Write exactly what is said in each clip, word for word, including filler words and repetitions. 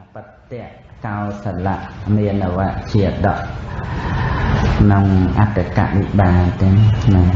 បតៈកោសលៈមានអវៈជាដកក្នុងអត្តកនិបាតទេណា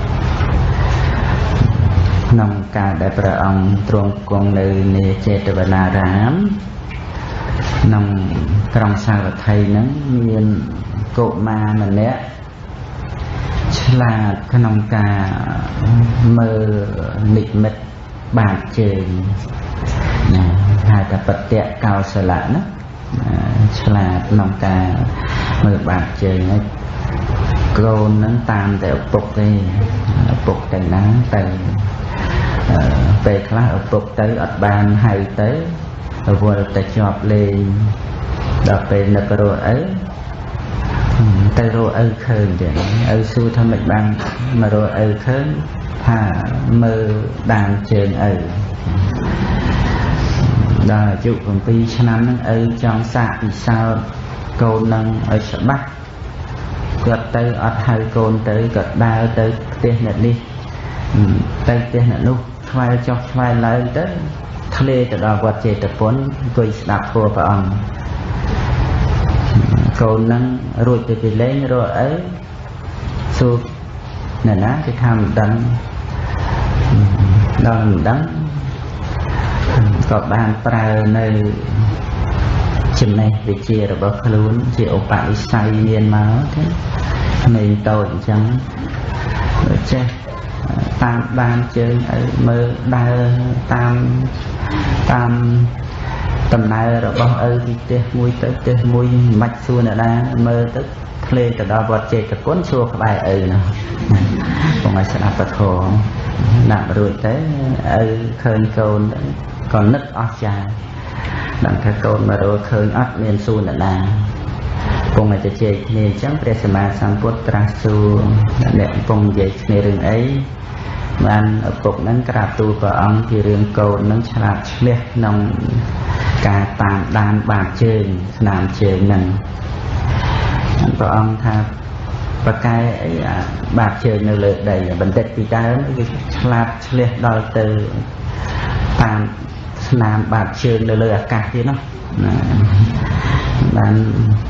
ក្នុងការដែលព្រះអង្គទ្រង់គង់នៅនាចេតវនារាមក្នុងក្រុងសាវត្ថីហ្នឹងមានកុមារម្នាក់ឆ្លាតក្នុងការមើលនិមិត្តបាតជើងណាហៅថាបតៈកោសលៈណាឆ្លាតក្នុងការមើលបាតជើងហើយកូនហ្នឹងតាមតែឪពុកទេឪពុកទៅណាទៅពេលខ្លះឪពុកទៅអត់បានហៅទៅរវល់តែជាប់លេងដល់ពេលនឹករកឪទៅរកឪឃើញទៀតឪសួរថាមិនបានមករកឪឃើញថាមើលដានជើងឪដល់អាយុ7ឆ្នាំហ្នឹងឪចង់សាកពិសោធន៍កូននឹងឲ្យច្បាស់គាត់ទៅអត់ហៅកូនទៅគាត់ដើរទៅផ្ទះអ្នកនេះទៅផ្ទះអ្នកនោះថ្វាយចុះថ្វាយឡើងទៅធ្លាទៅដល់វត្តចេតពុនអង្គុយស្ដាប់ធម៌ព្រះអង្គកូននឹងរួចទៅពីលេងរកឪសួរអ្នកណាគេថាមិនដឹងដល់មិនដឹងក៏បានប្រើនៅចំណេះវិជ្ជារបស់ខ្លួនជាឧបនិស្ស័យមានមកទេក្មេងតូចអញ្ចឹងចេះតាមបានជើងឲ្យមើលដើរតាមតាមដំណើររបស់ឪពីផ្ទះមួយទៅផ្ទះមួយមិនសួរអ្នកណាមើលទៅធ្លេទៅដល់វត្តចេតពុនសួរក្បែរឪណាកុំឲ្យស្ដាប់ពធដាក់រួចទៅឪឃើញកូនក៏នឹកអស្ចារ្យដឹងថាកូនមករកឃើញអត់មានសួរអ្នកណាពងតែជែកគ្នាអញ្ចឹងព្រះសម្មាសម្ពុទ្ធត្រាស់សួរអ្នកពងនិយាយគ្នារឿងអីបានឪពុកហ្នឹងក្រាបទូលព្រះអង្គពីរឿងកូនហ្នឹងឆ្លាតឆ្លៀសក្នុងការតាមដានបាតជើងស្នាមជើងហ្នឹងព្រះអង្គថាបកែអីបាតជើងនៅលើដីបន្តិចពីដើមវាឆ្លាតឆ្លៀសដល់ទៅតាមស្នាមបាតជើងនៅលើអាកាសទៀតណាបាន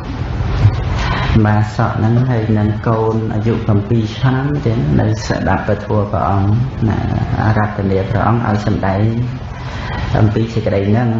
បាទសក់ហ្នឹងហើយនឹងកូនអាយុ7ឆ្នាំទៀតនៅស្ដាប់ពធព្រះអង្គណាអារាធនាព្រះអង្គឲ្យសម្ដែងអំពីសេចក្តីហ្នឹង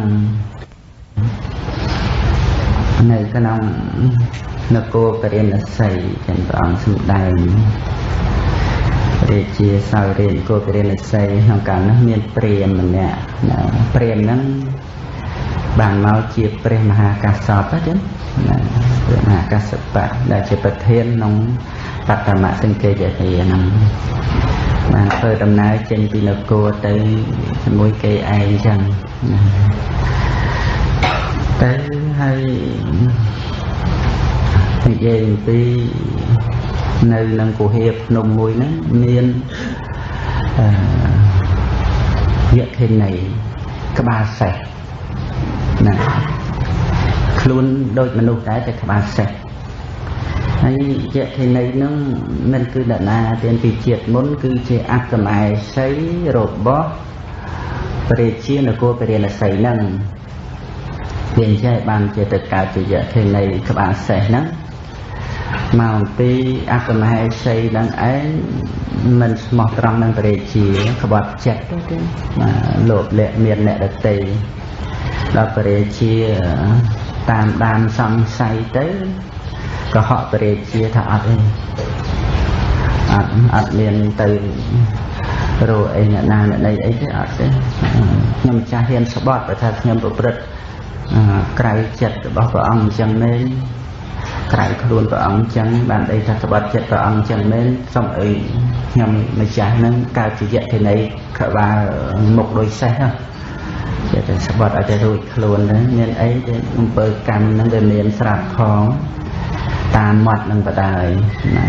នៅក្នុងនគរពរិណសីចឹងព្រះអង្គសម្ដែងរាជាសោយរាជនគរពរិណសីក្នុងកាលនោះមានព្រាហ្មណ៍ម្នាក់ណាព្រាហ្មណ៍ហ្នឹងបានមកជាព្រះមហាកាសបចឹងណាព្រះមហាកាសបៈដែលជាប្រធានក្នុងបឋមសង្ឃេយទាហ្នឹងបានធ្វើដំណើរចេញពីនគរទៅជាមួយគេឯងចឹងណាទៅហើយនិយាយអំពីនៅក្នុងគុហាភ្នំមួយហ្នឹងមានអឺយក្ខិនីក្បាលសេះណាខ្លួនដូចមនុស្សដែរតែក្បាលសេះហើយយក្ខិនីហ្នឹងមិនគឺដណាទានពីជាតិមុនគឺជាអត្តមហេសីរបស់ព្រះជានគរពរិណសីហ្នឹងវាអញ្ចឹងបានជាទៅកើតជាយក្ខិនីក្បាលសេះហ្នឹងមកអំពីអត្តមហេសីនឹងឯងមិនស្មោះត្រង់នឹងព្រះជាក្បត់ចិត្តទេលោកលក្ខមានអ្នកដតីដល់ព្រះជាតាមដានសង្ស័យទៅក៏ហក់ព្រះជាថាអត់ទេអត់អត់មានទៅរកអីអ្នកណាអ្នកណីអីទេអត់ទេខ្ញុំចាស់ហ៊ានស្បត់បើថាខ្ញុំប្រព្រឹត្តក្រៅចិត្តរបស់ព្រះអង្គអញ្ចឹងមែនក្រៅខ្លួនព្រះអង្គអញ្ចឹងបានអីថាក្បត់ចិត្តព្រះអង្គអញ្ចឹងមែនសូមអីខ្ញុំម្ចាស់ហ្នឹងកើតជាយក្ខិនីក្បាលមុខដូចសេះណាចេះតែស្បត់ឲ្យតែរួចខ្លួនហ្នឹងមានអីទេអំពើកម្មហ្នឹងវាមានស្រាប់ផងតាមមាត់នឹងបដាយណា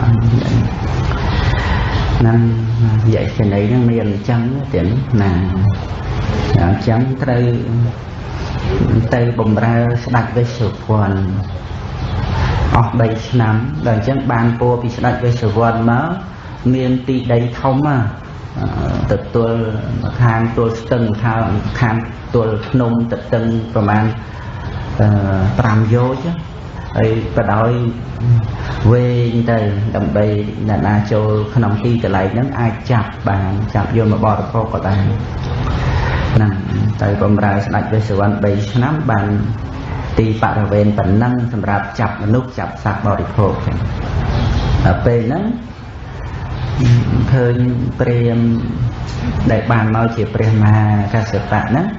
ហ្នឹងយក្ខិនីហ្នឹងមានអញ្ចឹងទៀតណាអញ្ចឹងត្រូវទៅបំរើស្ដេចវេស្សវណ្ណអស់3ឆ្នាំដល់អញ្ចឹងបានពោពីស្ដេចវេស្សវណ្ណមកមានទីដីធំណាទឹកទល់ខាងទល់ស្ទឹងខាងខាងទល់ភ្នំទឹកទឹកប្រមាណប្រាំយោជហើយបដោយវែងទៅដើម្បីអ្នកណាចូលក្នុងទីកន្លែងហ្នឹងអាចចាប់បានចាប់យកមកបរិភោគក៏បានហ្នឹងទៅបំរើស្ដេចវេស្សវណ្ណបីឆ្នាំបានទីបរិវេណប៉ុណ្ណឹងសម្រាប់ចាប់មនុស្សចាប់សត្វបរិភោគចឹងដល់ពេលហ្នឹងឃើញព្រាហ្មណ៍ដែលបានមកជាព្រះមហាកស្សបៈហ្នឹង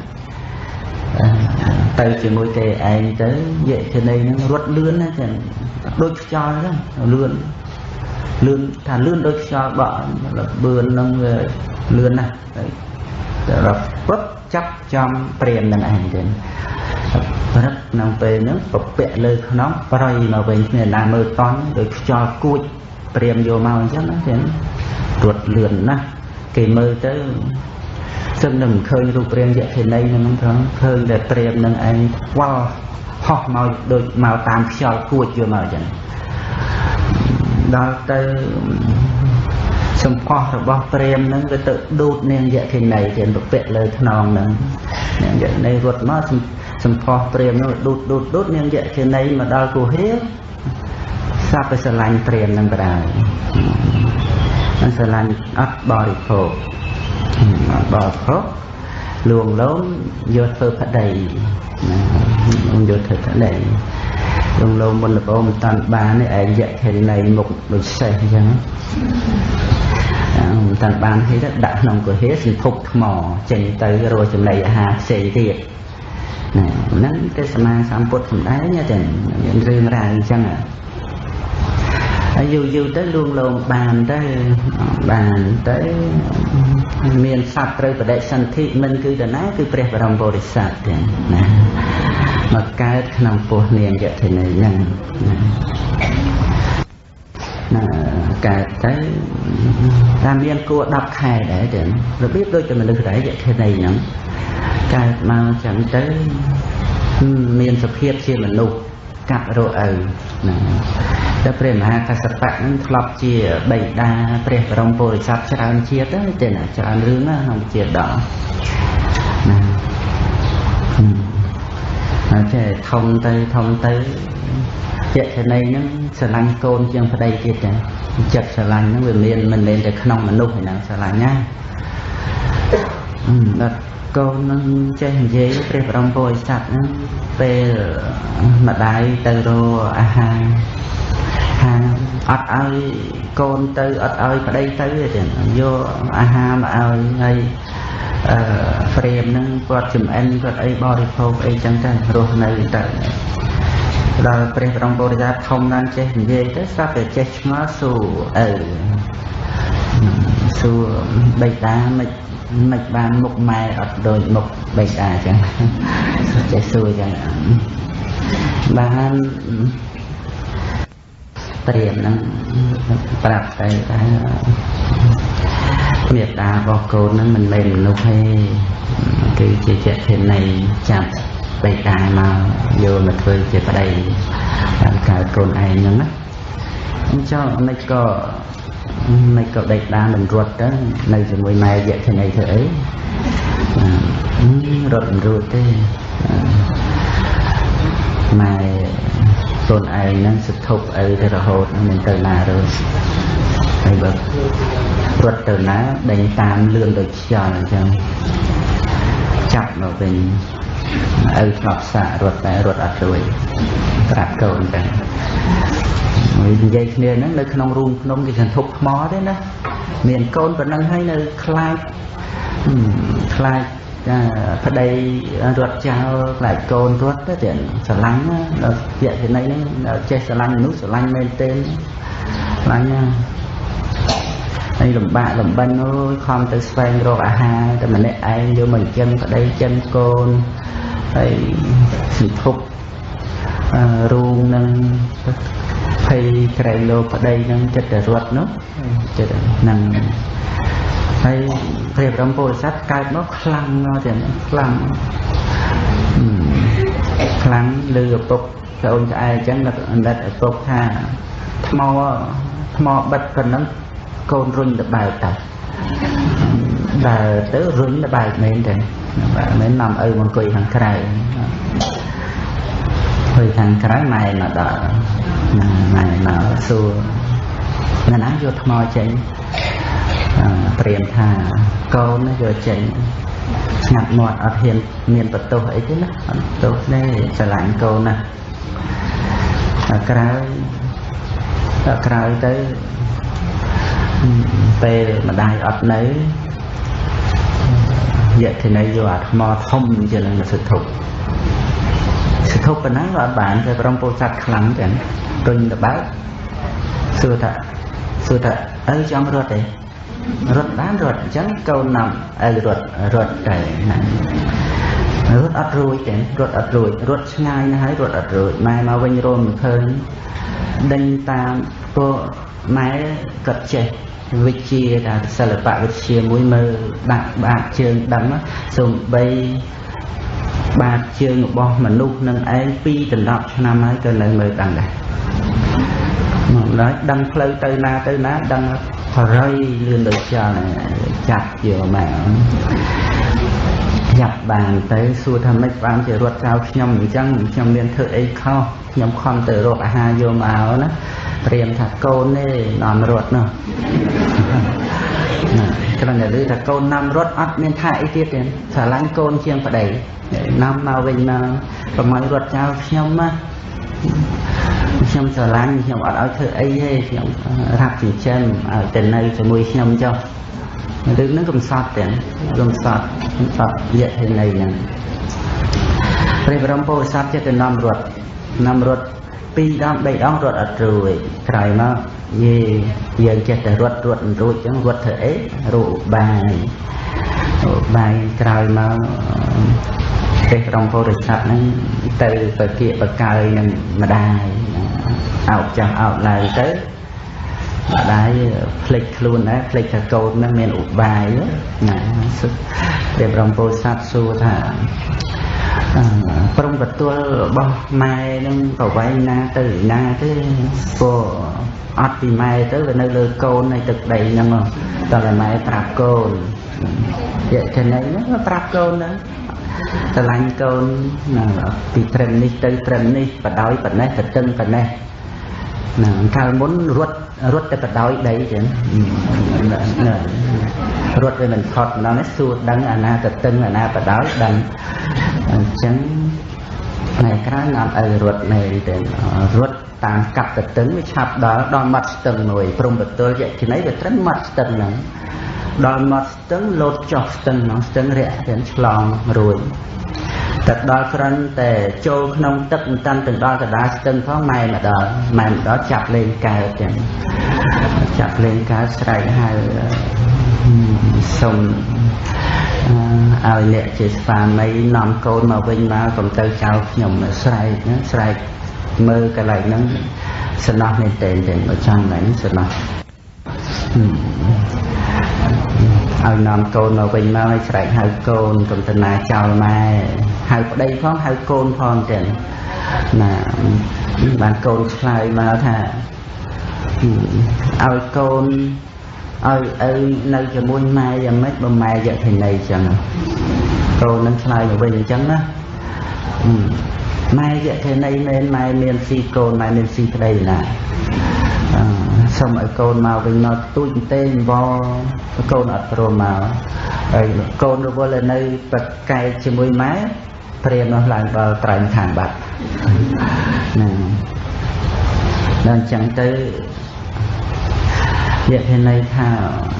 ទៅជាមួយគេឯងទៅយេធនីហ្នឹងរត់លឿនណាចឹងដូចខ្យល់ហ្នឹងលឿនលឿនថាលឿនដូចខ្យល់បក់បឿនហ្នឹងវាលឿនណាស់ទៅរត់ពុតចាប់ចំព្រាហ្មណ៍ហ្នឹងឯងទៅព្រឹកក្នុងពេលហ្នឹងពពាក់លើខ្នងប្រៃមកវិញគ្នាណាមើលតន់ដូចខ្យល់គួចព្រាហ្មណ៍យកមកអញ្ចឹងណាចឹងរត់លឿនណាស់គេមើលទៅសឹងនឹងឃើញរូបរាងយក្ខិនីហ្នឹងផងឃើញតែព្រាហ្មណ៍នឹងឯងខ្វល់ហោះមកដូចមកតាមខ្យល់គួចយកមកអញ្ចឹងដល់ទៅសម្ផស្សរបស់ព្រាហ្មណ៍ហ្នឹងវាទៅដួតនាងយក្ខិនីចឹងពពាក់លើខ្នងហ្នឹងនាងយក្ខិនីរត់មកសម្ផស្សព្រាហ្មណ៍ហ្នឹងដួតដួតដួតនាងយក្ខិនីមកដល់គុហាសាប់ទៅស្រឡាញ់ព្រាហ្មណ៍ហ្នឹងបណ្ដោយនឹងស្រឡាញ់អត់បរិភោគអត់បរិភោគលួងលោមយកធ្វើប្តីណាយកធ្វើប្តីលួងលោមមុនដំបូងមិនតាន់បានទេឯងយក្ខិនីមុខដូចសេះអញ្ចឹងមិនតាន់បានទេដាក់ក្នុងគុហាសន្ធប់ថ្មចេញទៅរកចំណីអាហារផ្សេងទៀតណាហ្នឹងទេសម្មាសម្ពុទ្ធសម្ដែងតែមានរឿងរ៉ាវអញ្ចឹងហើយយូរយូរទៅលួងលោមបានទៅបានទៅមានសត្វត្រូវបដិសន្ធិមិនគឺតាណាគឺព្រះបរមពុរិស័ទទាំងណាមកកើតក្នុងពោះនាងយក្ខិនីហ្នឹងណាកើតទៅតាមមានគួរដប់ខែដែរទាំងរបៀបដូចតែមនុស្សដែរយក្ខិនីហ្នឹងកើតមកចឹងទៅមានសភាពជាមនុស្សកាត់រកឪណាតែព្រះមហាកស្សបៈនឹងធ្លាប់ជាបិតាព្រះបរមពុរិស័ទច្រើនជាតិទេទេណាច្រើនរឿងណាក្នុងជាតិដល់ណាហើយចេះធំទៅធំទៅយក្ខិនីហ្នឹងស្រឡាញ់កូនជាងប្តីទៀតចាចិត្តស្រឡាញ់ហ្នឹងវាមានមិនមែនតែក្នុងមនុស្សឯណាស្រឡាញ់ណាដល់កូននឹងចេះនិយាយព្រះបរមពុរិស័ទហ្នឹងពេលម្ដាយទៅរកអាហារហាអត់ឲ្យកូនទៅអត់ឲ្យប្តីទៅទេយកអាហារមកឲ្យហើយអឺព្រាហ្មណ៍ហ្នឹងគាត់ចំអិនគាត់អីបរិភោគអីចឹងទៅរស់នៅទៅដល់ព្រះបរមពុរិស័ទធំឡើងចេះនិយាយទៅស្រាប់តែចេះឆ្ងល់សួរអឺសួរបិតាមិនមិនបានមុខម៉ែអត់ដូចមុខបិតាចឹងចេះសួរចឹងបានព្រាហ្មណ៍ហ្នឹងប្រាប់ទៅថាមេត្តារបស់កូនហ្នឹងមិនមែនមនុស្សទេគឺជាយក្ខិនីចាប់បិតាមកយកមកធ្វើជាប្តីតាមកើតកូនឯងហ្នឹងណាអញ្ចឹងមិនក៏មិនក៏ដេកដានមិនរត់ទៅនៅជាមួយម៉ែយក្ខិនីធ្វើអីរត់មិនរួចទេម៉ែកូនឯងហ្នឹងសធប់អីទៅរហូតមិនទៅណារើហើយបើរត់ទៅណាដេញតាមលឿនដូចខ្យល់អញ្ចឹងចាប់មកវិញឪធ្លាប់សាករត់តែរត់អត់រួចប្រាប់កូនទៅនិយាយគ្នាហ្នឹងនៅក្នុងរូងភ្នំគេសន្ធប់ថ្មទេណាមានកូនប៉ុណ្ណឹងហើយនៅខ្លាចខ្លាចប្តីរត់ចោលខ្លាចកូនរត់ទៅតែស្រឡាញ់ណាដល់យក្ខិនីហ្នឹងចេះស្រឡាញ់មនុស្សស្រឡាញ់មែនទេស្រឡាញ់ណាហើយលំបាកលំបិនអូយខំទៅស្វែងរកអាហារតែម្នាក់ឯងយកមកចិញ្ចឹមប្តីចិញ្ចឹមកូនហើយសន្ធប់រូងនឹងភ័យក្រែងលោកប្តីនឹងចិត្តតែរត់នោះចិត្តហ្នឹងហើយព្រះបរមពុរិស័ទកើតមកខ្លាំងមកទាំងខ្លាំងខ្លាំងលើឪពុកប្អូនក្អែអញ្ចឹងអណ្ឌិតឪពុកថាថ្មថ្មបិទប៉ុណ្ណឹងកូនរុញទៅបើកទៅ là tới rung là bài mến thế mến nằm ở một quỳ thằng cái quỳ thằng cái mày mà đợi mày mà xua nó nói vô thmoi chênh priềm thà câu nó vô chênh ngặt mọt ở hiền miền bật tô ấy chứ nó tốt đây sẽ lạnh câu nè cái cái tới về mà đai ập nấy vậy thì này vô ạt mò thông cho nên là sự thục sự thục và nói là bạn thì trong bộ sạch khẳng chẳng tôi là bác xưa thật xưa thật ấy trong ruột đấy ruột bán ruột chẳng câu nằm ấy ruột ruột trời này ruột ắt ruồi chẳng ruột ắt ruồi ruột ngay nó hãy ruột ắt ruồi mai mà vinh rồi một hơn đinh tam cô máy cật chạy vị chia là sẽ là bạn vị chia mũi mơ bạn bạn trường đấm dùng bay ba chương một bò mà nụ nâng ấy pi tình đọc cho năm ấy cơ lợi mơ đằng này nói đăng phơi tới na tới ná đăng rơi lươn được cho này chặt chiều mà nhập bàn tới xua thầm mấy bạn chỉ ruột cao nhom chăng nhom liên thợ ấy không nhom con từ ruột hai vô màu đó riêng thật côn này nằm ruột nữa cho nên là đưa thật côn năm ruột ắt nên thải tiết đến xả lánh côn chiêng phải đẩy năm màu bình mà còn mọi ruột cao nhom á nhom xả lánh nhom ở ở thợ ấy hay nhom rạp chỉ chân ở trên này cho mùi nhom cho đứng nó cầm sọt tiền cầm sọt sọt vậy thế này nè bây giờ po sọt cho cái năm ruột năm ruột pi đam đầy đóng ruột ở rồi trời nó gì giờ chết từ ruột ruột ruột chẳng ruột thể ruột bài bài trời mà cái trong po sọt nó từ từ kia bậc cài mà đài ảo chẳng ảo lại tới đái phịch luôn đấy phịch là câu nó miền ủ bài đó nè để trong bộ sát xua thả trong vật tua bao mai nó có vay na từ na tới cô ọt thì mai tới là nơi lơ côn này thực đầy nhưng mà toàn là mai trap côn vậy thế này nó trap côn đó ta lanh côn thì trần đi tới trần đi và đói và này thật chân và này nè cao muốn ruột ruột để bật đói đấy chứ ruột về mình thọt nó nó xua đắng à na thật tưng à na bật đói đắng chẳng này cái nằm ở ruột này để ruột tàn cặp thật tưng với chạp đó đòn mặt tưng nổi from bật tôi vậy thì nấy được rất mặt tưng này đòn mặt tưng lột chọc tưng nó tưng rẻ đến lòng rồi thật đó phần để châu nông tất tân từng đó là đá tân có mày mà đó mày đó chặt lên cài chẳng chặt lên cá sài hai sông ao lệ chỉ pha mấy năm côn mà vinh mà còn tới cao nhom sài sài mơ cái này nó sẽ nó lên tiền tiền ở trong này sẽ nó ao năm côn mà vinh mà sài hai côn còn từ nào chào mai hai đây có hai côn phong tiền là bạn côn khai mà thà ao côn ơi ơi nơi cho muôn mai và mấy bông mai vậy thì này chẳng côn nó khai ở bên chẳng đó mai vậy thì này nên mai nên si côn mai nên si đây là xong ở côn màu bên nó tôi tên bo côn ở pro màu côn nó vô là nơi bật cây cho muôn máy priềm nó lại vào trành thản bạc nên chẳng tới vậy thế này thà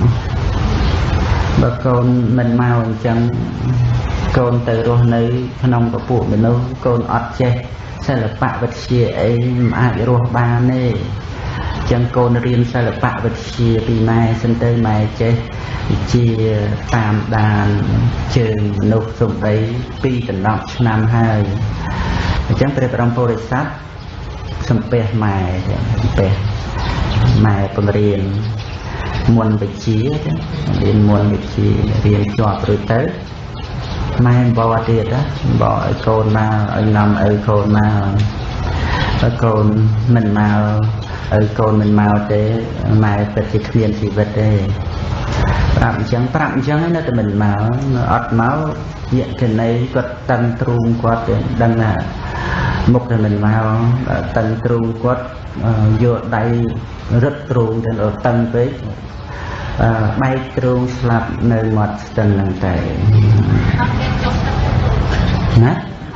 bà con mình mau chẳng con từ rồi nơi nông của phụ mình đâu con ọt chê sẽ là bạ vật chia ấy ai rồi ba nè chẳng con riêng sẽ là bạ vật chia vì mai sinh tới mai chê chia tam đàn trường nộp dùng đấy pi tận đọc năm hai chẳng phải trong phô lịch sát xâm bè mài bè mài phần riêng muôn bị chia riêng muôn bị chia riêng chọt rồi tới mai bỏ tiệt đó bỏ ở côn mà ở nằm ở côn mà ở côn mình màu ở côn mình màu thế mai vật thì khuyên thì vật đây ប្រាប់អញ្ចឹងប្រាប់អញ្ចឹងនៅតែមិនមកអត់មកយៈគេណីគាត់តឹងទ្រូងគាត់ដឹងថាមុខតែមិនមកតឹងទ្រូងគាត់យកដៃរឹតទ្រូងទៅតឹងពេកបែកទ្រូងស្លាប់នៅមាត់ស្ទឹងហ្នឹងតែណា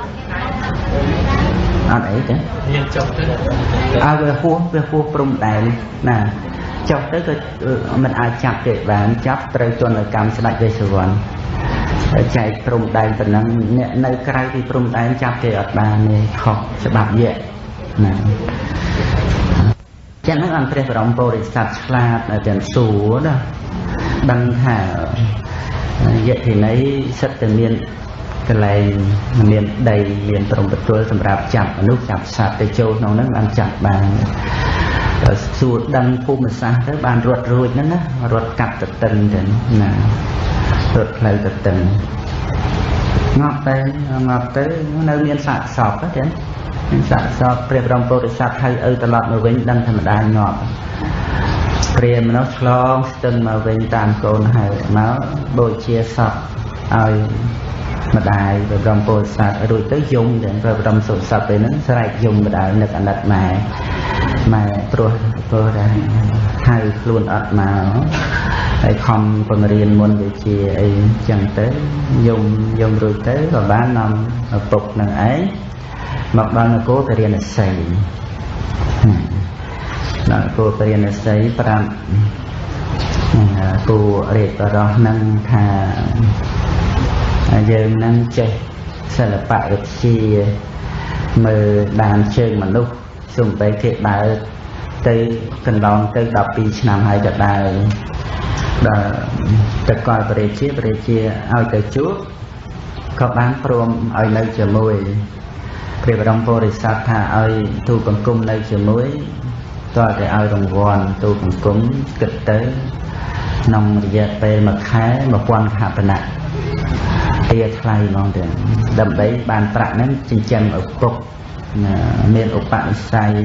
អត់អីទេមានចុះទៅអើវាហួសវាហួសព្រំដែនណាចុះទៅក៏មិនអាចចាប់ទេបានចាប់ត្រូវទណ្ឌកម្មស្ដេចវេស្សវណ្ណចែកព្រំដែនប៉ុណ្ណឹងអ្នកនៅក្រៅពីព្រំដែនចាប់គេអត់បានទេខុសច្បាប់យៈណាចឹងហ្នឹងអង្គព្រះបរមពុរិស័ទឆ្លាតទាំងសួរណាដឹងថាយៈទីណីសិតតែមានកន្លែងមានដីមានព្រំប្រទល់សម្រាប់ចាប់មនុស្សចាប់សត្វទៅចូលក្នុងហ្នឹងបានចាប់បានសួរដឹងភូមិសាស្ត្រទៅបានរត់រួចហ្នឹងណារត់កាត់ទៅតឹងទៅណារត់ផ្លូវទៅតឹងងាប់ទៅងាប់ទៅនៅមានសាកសពទេមានសាកសពព្រះបរមពុរិស័ទហៅឪត្រឡប់មកវិញដឹងធម្មតាងាប់ព្រាហ្មណ៍មនុស្សឆ្លងស្ទឹងមកវិញតាមកូនហៅមកបូជាសពឲ្យម្ដាយព្រះបរមពុរិស័ទរួចទៅយំទាំងព្រះបរមសុស័ក្តិពេលហ្នឹងស្រែកយំម្ដាយនឹកអាណិតម៉ែម៉ែព្រោះព្រោះតែហៅខ្លួនអត់មកហើយខំបង្រៀនមុនវិជាអីចឹងទៅយំយំរួចទៅក៏បាននាំឪពុកនឹងឯងមកដល់នគរពរាណសីដល់នគរពរាណសីប្រាប់គូរាជបរោះនឹងថាយើងនឹងចេះសិល្បៈវិទ្យាមើលដានជើងមនុស្សសំបីគេដើរទៅកន្លងទៅដប់ពីរឆ្នាំហើយក៏ដើរដល់ទៅកលបរិជាបរិជាឲ្យទៅជួបក៏បានព្រមឲ្យនៅជាមួយព្រះបរមពុរិស័ទថាឲ្យទូលបង្គំនៅជាមួយតើតែឲ្យរង្វាន់ទូលបង្គំគិតទៅក្នុងរយៈពេលមួយខែមួយពាន់ខបណៈទាថ្លៃហ្មងទៅដើម្បីបានប្រាក់ហ្នឹងចិញ្ចឹមឪពុកមានឧបនិស្ស័យ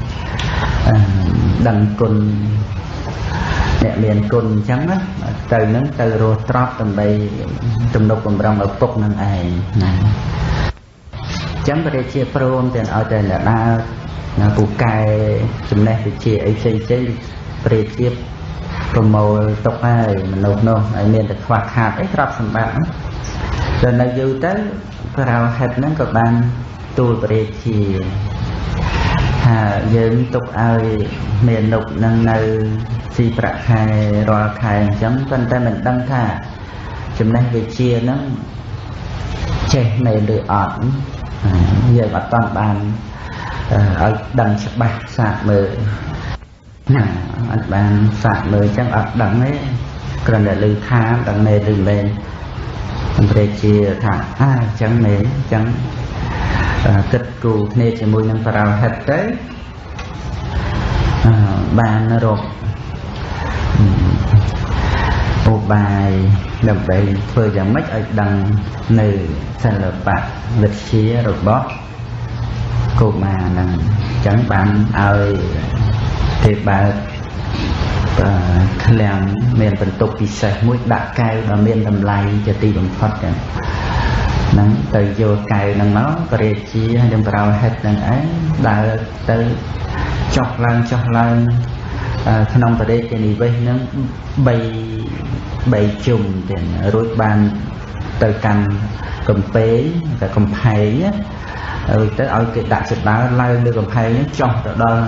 ដឹងគុណអ្នកមានគុណអញ្ចឹងណាទៅនឹងទៅរស់ត្រប់ដើម្បីទំនុកបំរុងឪពុកនឹងឯងណាអញ្ចឹងព្រះរាជាព្រមទាំងឲ្យតែអ្នកដើរណាពូកែចំណេះវិជ្ជាអីផ្សេងផ្សេងព្រះរាជាប្រមូលទុកហើយមនុស្សនោះឲ្យមានតែខ្វះខាតអីទ្រព្យសម្បត្តិដល់នៅយូរទៅប្រោហិតហ្នឹងក៏បានទូលព្រះរាជាថាយើងទុកឲ្យមាននុកនឹងនៅស៊ីប្រាក់ខែរាល់ខែអញ្ចឹងប៉ុន្តែមិនដឹងថាចំណេះវិជ្ជាហ្នឹងចេះនៅឬអត់យើងអត់ទាន់បានឲ្យដឹងច្បាស់សាកមើលណាអត់បានសាកមើលអញ្ចឹងអត់ដឹងទេគ្រាន់តែឮថាដឹងមែនឬមែនព្រះរាជាថាអើអញ្ចឹងមែនអញ្ចឹងគិតគូគ្នាជាមួយនឹងប្រោហិតទៅបានរកឧបាយដើម្បីធ្វើយ៉ាងម៉េចឲ្យដឹងនៅសិល្បៈវិទ្យារបស់កុមារហ្នឹងអញ្ចឹងបានឲ្យទេបើឃ្លាំងមានបន្ទប់ពិសេសមួយដាក់កែវដ៏មានតម្លៃជាទីបំផុតចឹងហ្នឹងទៅយកកែវហ្នឹងមកព្រះរាជានឹងប្រោហិតនឹងឯងដើរទៅចុះឡើងចុះឡើងក្នុងបរិយានិវេសហ្នឹង3 3ជុំទៀតរួចបានទៅកាន់កំពែងតែកំផែងរួចទៅឲ្យគេដាក់ចដើឡើងលើកំផែងហ្នឹងចុះទៅដល់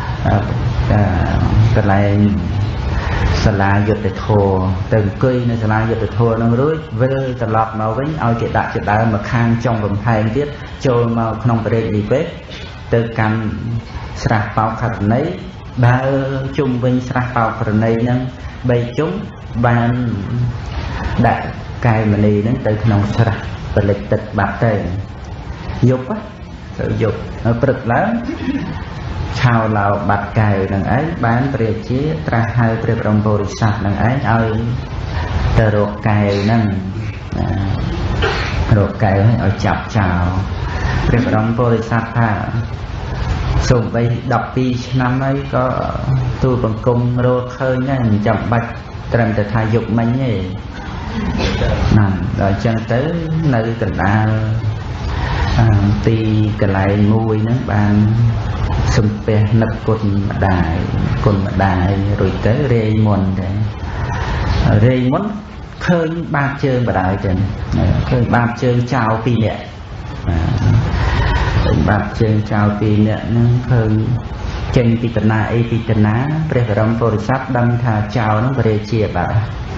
កន្លែងសាលាយុទ្ធធម៌ទៅអង្គុយនៅសាលាយុទ្ធធម៌ហ្នឹងរួចវិលត្រឡប់មកវិញឲ្យគេដាក់ចដើមកខាងចុងកំផែងទៀតចូលមកក្នុងបរិយានិវេសទៅកាន់ស្រះបោកខរណីដើរជុំវិញស្រះបោកខរណីហ្នឹង3ជុំបានដាក់កែវមณีហ្នឹងទៅក្នុងស្រះពលិចទឹកបាត់ទៅយប់ទៅយប់ព្រឹកឡើងឆោឡោបាត់កែវនឹងឯងបានព្រះរាជាត្រាស់ហៅព្រះបរមពុរិស័ទនឹងឯងឲ្យទៅរកកែវហ្នឹងរកកែវឲ្យចាប់ចោលព្រះបរមពុរិស័ទថាសូម្បី12ឆ្នាំហើយក៏ទូលបង្គំរកឃើញដែរមិនចាំបាច់ត្រឹមតែថាយកមិញទេណាដល់ចឹងទៅនៅកណ្ដាលទីកន្លែងមួយហ្នឹងបានសំពះនឹកគុណម្ដាយគុណម្ដាយរួចទៅរែងមុនទៅរែងមុនឃើញបាបជើងម្ដាយទៅឃើញបាបជើងចោលពីរនាក់ឃើញបាបជើងចោលពីរនាក់ហ្នឹងឃើញចេញពីកណាអីពីកណាព្រះបរមពុរិស័ទដឹងថាចោលហ្នឹងបរិជាបាទ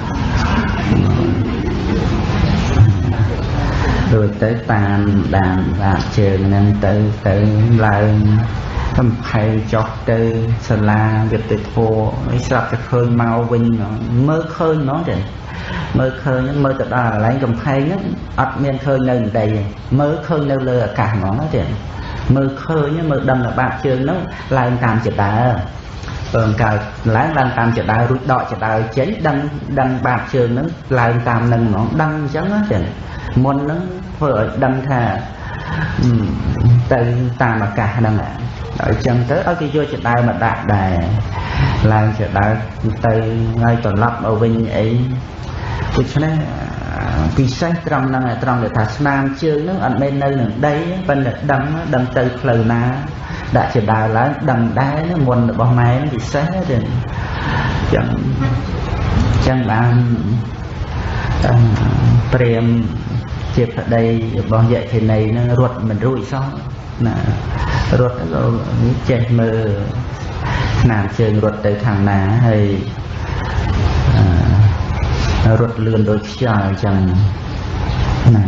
ដូចទៅតាមដានបាបជើងហ្នឹងទៅទៅឡើងកំផែងចុះទៅសាលាយុទ្ធធម៌ឲ្យស្រាប់តែឃើញមកវិញមើលឃើញហ្មងទេមើលឃើញមើលទៅដល់កន្លែងកំផែងហ្នឹងអត់មានឃើញនៅដីទេមើលឃើញនៅលើអាកាសហ្មងទេមើលឃើញមើលដឹងថាបាបជើងហ្នឹងឡើងតាមចដើបើកើតឡើងឡើងតាមចដើរួចដកចដើចេញដឹងដឹងបាបជើងហ្នឹងឡើងតាមនឹងហ្មងដឹងអញ្ចឹងទេមុនហ្នឹងធ្វើឲ្យដឹងថាទៅតាមអាកាសហ្នឹងដល់អញ្ចឹងទៅឲ្យគេយកចដើមកដាក់ដែរឡើងចដើទៅហើយត្រឡប់មកវិញអីដូច្នេះពិសេសត្រង់ហ្នឹងត្រង់ដែលថាស្នាមជើងហ្នឹងអត់មែននៅនឹងដីប៉ុន្តែដឹងដឹងទៅផ្លូវណាដាក់ចដើឡើងដឹងដែរមុនរបស់ម៉ែពិសេសទេអញ្ចឹងអញ្ចឹងបានព្រាមជាប្តីរបស់យក្ខិនីហ្នឹងរត់មិនរួចសោះណារត់ចេះមើលស្នាមជើងរត់ទៅខាងណាហើយរត់លឿនដូចខ្យល់អញ្ចឹងណា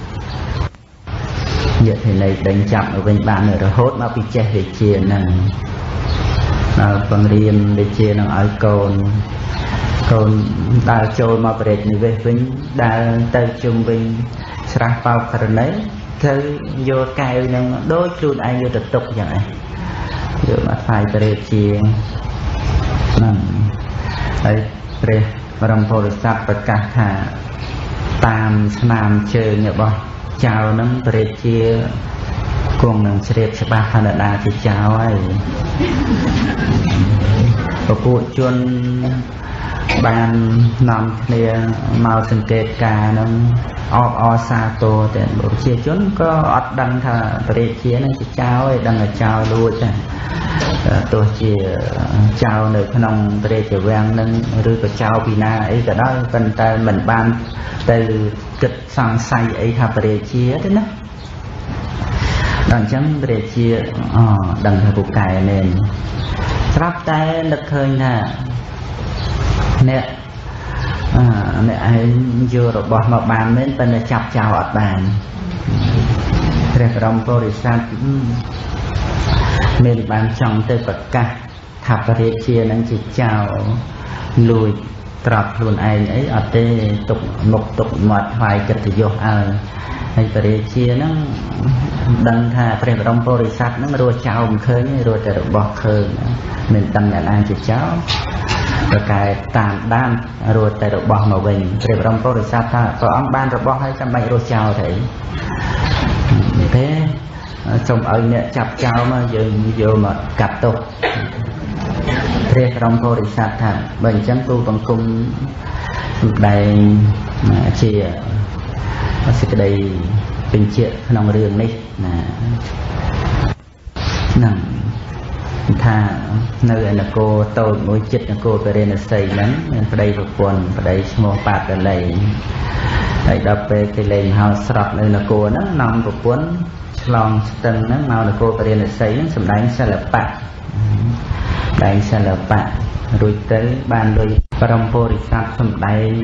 យក្ខិនីដេញចាប់ទៅវិញបានរហូតមកពីចេះវិជាហ្នឹងដល់បង្រៀនវិជានឹងឲ្យកូនកូនដើរចូលមកប្រេតនិវេសវិញដើរទៅជុំវិញស្រះបោកករណីទៅយកកែវនឹងដូចខ្លួនឯងយកទៅទុកយ៉ាងហ្នឹងយកមកថ្វាយព្រះរាជាហ្នឹងហើយព្រះបរមពុរិស័ទប្រកាសថាតាមស្នាមជើងរបស់ចៅហ្នឹងព្រះរាជាគង់នឹងជ្រាបច្បាស់ថានរណាជាចៅហើយពពួកជនបាននាំគ្នាមកសង្កេតការហ្នឹងអបអរសាទរតែប្រជាជនក៏អត់ដឹងថាព្រះរាជានឹងជាចៅឯដឹងតែចៅលួចតែទោះជាចៅនៅក្នុងព្រះរាជវាំងនឹងឬក៏ចៅពីណាអីក៏ដោយប៉ុន្តែមិនបានទៅគិតសង្ស័យអីថាព្រះរាជាទេណាដល់អញ្ចឹងព្រះរាជាអដឹងថាពូកែមែនស្រាប់តែនឹកឃើញថាអ្នកអ្នកឯងយករបស់មកបានមែនប៉ុន្តែចាប់ចោលអត់បានព្រះបរមពុរិស័ទមានបានចង់ទៅប្រកាសថាព្រះរាជានឹងជាចៅលួចត្រាប់ខ្លួនឯងអីអត់ទេទុកមុខទុកមាត់ថ្វាយកិត្តិយសឲ្យហើយព្រះរាជានឹងដឹងថាព្រះបរមពុរិស័ទនឹងរស់ចោលមិនឃើញរស់តែរបស់ឃើញមិនដឹងអ្នកណាជាចៅប្រកែតាមដានរត់តែរបស់មកវិញព្រះបរមពុរិស័ទថាព្រះអង្គបានរបស់ហើយចាំបាច់រស់ចោលទេទេសូមឲ្យអ្នកចាប់ចោលមកយើងយកមកកាត់ទោសព្រះបរមពុរិស័ទថាបើអញ្ចឹងគូបង្គំសម្ដែងជាសេចក្តីបញ្ជាក់ក្នុងរឿងនេះណាហ្នឹងថានៅឯនគរតូចមួយចិត្តនគរពរិណសីហ្នឹងមានប្តីប្រពន្ធប្តីឈ្មោះបាតលីហើយដល់ពេលគេលេងហោស្រត់នៅនគរហ្នឹងនាំប្រពន្ធឆ្លងស្ទឹងហ្នឹងមកនគរពរិណសីហ្នឹងសម្ដែងសិល្បៈដែងសិល្បៈរួចទៅបានដោយបរមពុរិស័ទសម្ដែង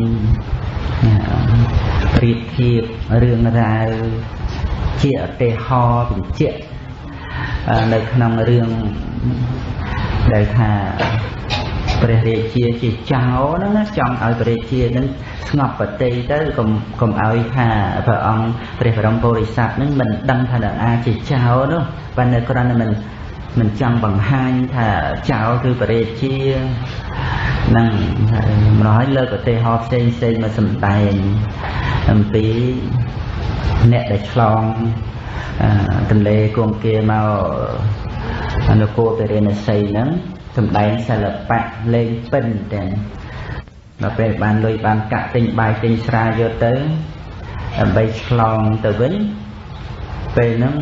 ប្រៀបធៀបរឿងរ៉ាវជាឧទាហរណ៍បញ្ជាក់នៅក្នុងរឿងដែលថាព្រះរាជាជាចៅហ្នឹងណាចង់ឲ្យព្រះរាជានឹងស្ងប់ប្រតិទៅកុំកុំឲ្យថាព្រះអង្គព្រះបរមពុរិស័ទនឹងមិនដឹងថានរណាជាចៅនោះប៉ុន្តែគ្រាន់តែមិនមិនចង់បង្ហាញថាចៅគឺព្រះរាជានឹងម្ល៉េះលើកឧទាហរណ៍ផ្សេងផ្សេងមកសម្ដែងអំពីអ្នកដែលឆ្លងទន្លេគង្គាមកនគរពរិណសីហ្នឹងសម្ដែងសិល្បៈលេងពិនទាំងដល់ពេលបានលុយបានកាក់ទិញបាយទិញស្រាយកទៅដើម្បីឆ្លងទៅវិញពេលហ្នឹង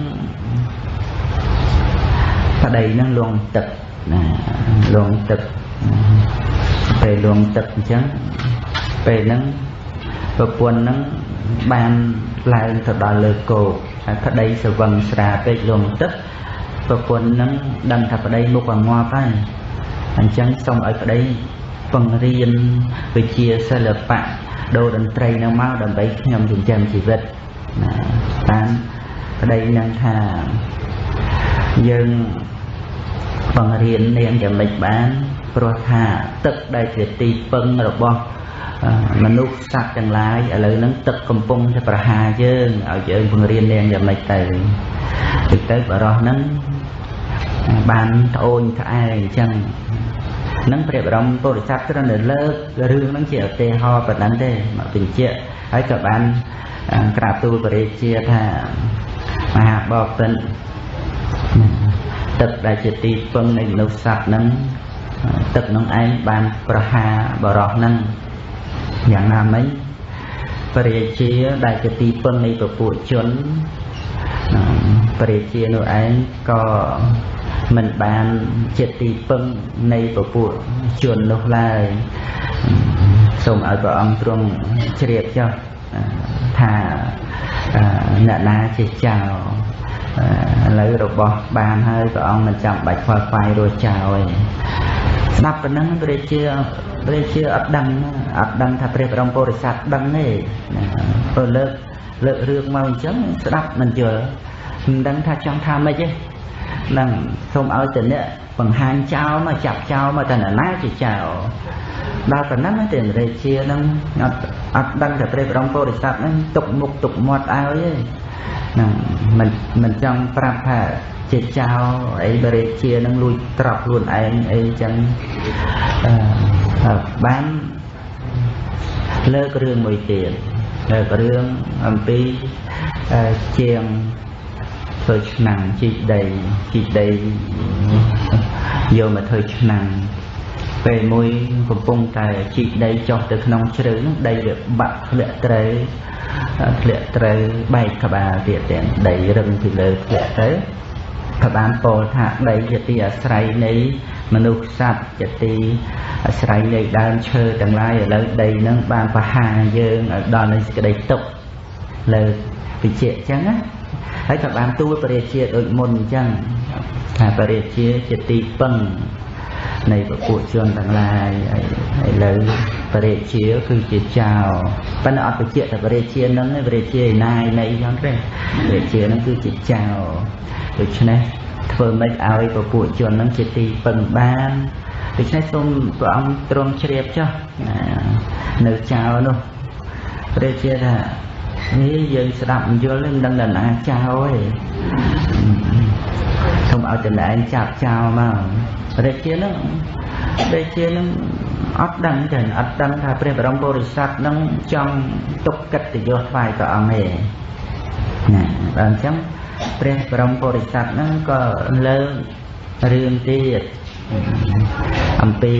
ប្តីហ្នឹងលងទឹកណាលងទឹកពេលលងទឹកអញ្ចឹងពេលហ្នឹងប្រពន្ធហ្នឹងបានឡើងទៅដល់លើគោកហើយប្តីស្វឹងស្រាពេកលងទឹកប្រពន្ធហ្នឹងដឹងថាប្តីមុខអាងាប់ហើយអញ្ចឹងសូមឲ្យប្តីបង្រៀនវិជ្ជាសិល្បៈដូរតន្ត្រីហ្នឹងមកដើម្បីខ្ញុំចិញ្ចឹមជីវិតណាតាមប្តីនឹងថាយើងបង្រៀននាងយ៉ាងម៉េចបានព្រោះថាទឹកដែលជាទីពឹងរបស់មនុស្សសត្វទាំងឡាយឥឡូវហ្នឹងទឹកកំពុងតែប្រហារយើងឲ្យយើងបង្រៀននាងយ៉ាងម៉េចទៅទៅទៅបរោះហ្នឹងបានត្អូញត្អែអញ្ចឹងនឹងព្រះបរមពុទ្ធសាសនាគ្រាន់តែលើករឿងហ្នឹងជាឧទាហរណ៍ប៉ុណ្ណឹងទេមកបញ្ជាក់ហើយក៏បានក្រាបទូលព្រះរាជាថាមហាបពិតទឹកដែលជាទីពឹងនៃមនុស្សសត្វហ្នឹងទឹកនោះឯងបានប្រហារបរោះហ្នឹងយ៉ាងណាមិញព្រះរាជាដែលជាទីពឹងនៃពពួកជនព្រះរាជានោះឯងក៏មិនបានជាទីពឹងនៃពពួកជននោះឡើយសូមឲ្យព្រះអង្គទ្រង់ជ្រាបចុះថាអ្នកណាជាចៅឥឡូវរបស់បានហើយព្រះអង្គមិនចាំបាច់ខ្វល់ខ្វាយរួចចោលឯងស្ដាប់ប៉ុណ្ណឹងព្រះរាជាព្រះរាជាអត់ដឹងអត់ដឹងថាព្រះបរមពុទ្ធសាសនាដឹងទេព្រោះលើកលើករឿងមកអញ្ចឹងស្ដាប់មិនយល់មិនដឹងថាចង់ថាម៉េចទេនឹងសូមឲ្យតអ្នកបង្ហាញចោលមកចាប់ចោលមកតអ្នកណាជាចោលដល់ប៉ុណ្ណឹងទេព្រះរាជានឹងអត់អត់ដឹងថាព្រះបរមពុទ្ធសាសនានឹងទុកមុខទុកមាត់ឲ្យទេហ្នឹងមិនមិនចង់ប្រាប់ថាជាចោលអីព្រះរាជានឹងលួចត្រប់ខ្លួនឯងអីចឹងអឺបានលើករឿងមួយទៀតលើករឿងអំពីជាងធ្វើឆ្នាំងជីកដីជីកដីយកមកធ្វើឆ្នាំងពេលមួយកំពុងតែជីកដីចុះទៅក្នុងជ្រៅនោះដីវាបាក់ធ្លាក់ត្រូវធ្លាក់ត្រូវបែកក្បាលទៀតទាំងដីរឹងពីលើធ្លាក់ទៅក៏បានពោលថាដីជាទីអាស្រ័យនៃមនុស្សសត្វជាទីអាស្រ័យនៃដើមឈើទាំងឡាយឥឡូវដីនឹងបានបហាយើងឲ្យដល់នៃសេចក្តីទុក្ខលើវិជ្ជាអញ្ចឹងណាហើយក៏បានទូលព្រះរាជាដូចមុនអញ្ចឹងថាព្រះរាជាជាទីពឹងនៃពពួកជនទាំងឡាយឥឡូវព្រះរាជាគឺជាចៅប៉ុន្តែអត់បញ្ជាក់ថាព្រះរាជានឹងព្រះរាជាឯណាឯណីអញ្ចឹងទេព្រះរាជានឹងគឺជាចៅដូច្នេះធ្វើម៉េចឲ្យពពួកជននឹងជាទីពឹងបានដូច្នេះសូមព្រះអង្គទ្រង់ជ្រាបចុះនៅចៅនោះព្រះរាជាថានេះយើងស្ដាប់យល់នឹងដឹងដល់ណាចៅឯងសូមឲ្យតឯងចាប់ចៅមកព្រះរាជានឹងព្រះរាជានឹងអត់ដឹងទេអត់ដឹងថាព្រះបរមពុទ្ធសាសនានឹងចង់ទុកកិត្តិយសថ្វាយព្រះអង្គទេណាដល់អញ្ចឹងព្រះបរមពុទ្ធសាសនានឹងក៏លើករឿងទៀតអំពី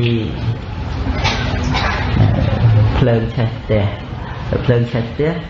ភ្លើងឆេះផ្ទះភ្លើងឆេះផ្ទះ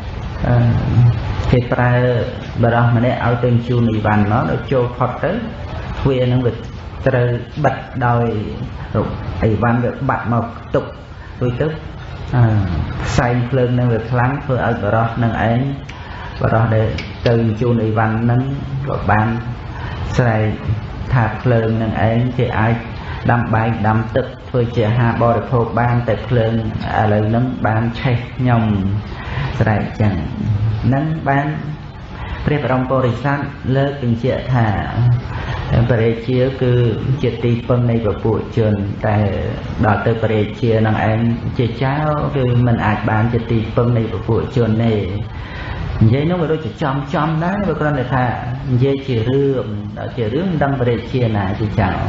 គេប្រើបរោះម្នាក់ឲ្យទៅជួនអីវ៉ាន់មកដល់ចូលផុតទៅទ្វារនឹងវាត្រូវបិទដោយអីវ៉ាន់វាបាត់មកទុករួចទៅផ្សែងភ្លើងនឹងវាខ្លាំងធ្វើឲ្យបរោះនឹងឯងបរោះដែលទៅជួនអីវ៉ាន់នឹងក៏បានស្រែកថាភ្លើងនឹងឯងគេអាចដាំបាយដាំទឹកធ្វើជាអាហារបរិភោគបានតែភ្លើងឥឡូវហ្នឹងបានឆេះខ្ញុំស្រែកចឹងនឹងបានព្រះបរមពុរិស័ទលើកបញ្ជាក់ថាព្រះរាជាគឺជាទីពឹងនៃពពួកជនតែដល់ទៅព្រះរាជានឹងឯងជាចៅគឺមិនអាចបានជាទីពឹងនៃពពួកជនទេនិយាយនោះវាដូចជាចំចំដែរវាគ្រាន់តែថានិយាយជារឿងដល់ជារឿងមិនដឹងព្រះរាជាណាជាចៅ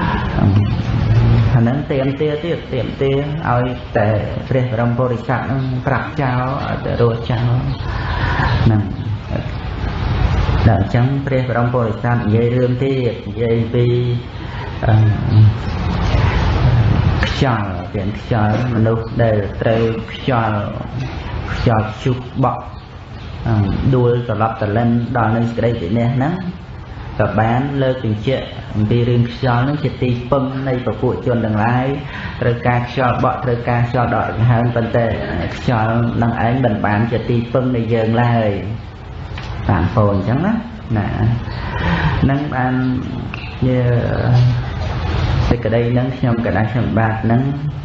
អាហ្នឹងទៀមទាទៀតទៀមទាឲ្យតែព្រះបរមពុរិស័ទនឹងប្រាប់ចៅឲ្យតែរស់ចៅហ្នឹងដល់អញ្ចឹងព្រះបរមពុរិស័ទនិយាយរឿងទៀតនិយាយពីខ្យខ្យល់ទាំងខ្យល់មនុស្សដែលត្រូវខ្យល់ខ្យល់ជុះបក់ដួលត្រឡប់ត្រឡិនដល់នៅសេចក្តីវិន័យហ្នឹងក៏បានលើកបញ្ជាក់អំពីរឿងខ្យល់ហ្នឹងជាទីពឹងនៃពពួកជនទាំងឡាយត្រូវការខ្យល់បក់ត្រូវការខ្យល់ដកដង្ហើមប៉ុន្តែខ្យល់នឹងឯងមិនបានជាទីពឹងនៃយើងឡើយតាមពោអញ្ចឹងណាណានឹងបានជាសេចក្តីហ្នឹងខ្ញុំក៏ដែរខ្ញុំបាទហ្នឹង